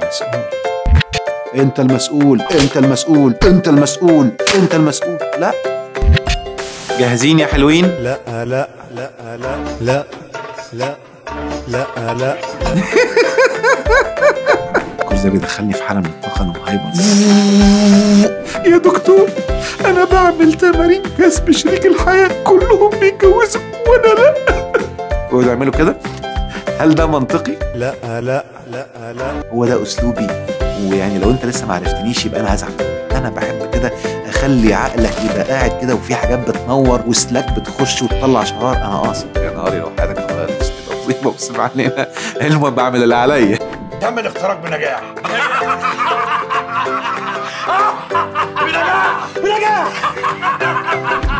مسؤول. انت المسؤول، انت المسؤول، انت المسؤول، انت المسؤول. لا. جاهزين يا حلوين؟ لا لا لا لا لا لا لا لا. كل ده بيدخلني في حالة من الطاقة وهايبر. يا دكتور انا بعمل تمارين كسب شريك الحياة، كلهم بيتجوزوا وانا لا. ويعملوا كده؟ هل ده منطقي؟ لا لا لا لا. هو ده اسلوبي، ويعني لو انت لسه ما عرفتنيش يبقى انا هزعل. انا بحب كده اخلي عقلك يبقى قاعد كده وفي حاجات بتنور وسلاك بتخش وتطلع شرار. انا قاصد يا نهاري لو حياتك اتغيرت تبقى مصيبه وبسيب علينا. المهم بعمل اللي عليا. تم الاختراق بنجاح. بنجاح.